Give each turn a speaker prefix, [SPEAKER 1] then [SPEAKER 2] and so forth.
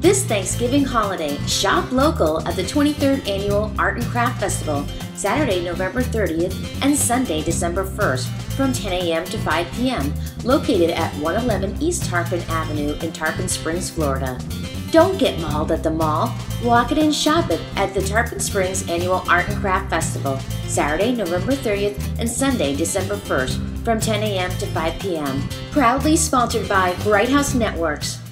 [SPEAKER 1] This Thanksgiving holiday, shop local at the 23rd Annual Art and Craft Festival, Saturday, November 30th and Sunday, December 1st from 10 a.m. to 5 p.m., located at 111 East Tarpon Avenue in Tarpon Springs, Florida. Don't get mauled at the mall. Walk it and shop it at the Tarpon Springs Annual Art and Craft Festival, Saturday, November 30th and Sunday, December 1st from 10 a.m. to 5 p.m. Proudly sponsored by Bright House Networks.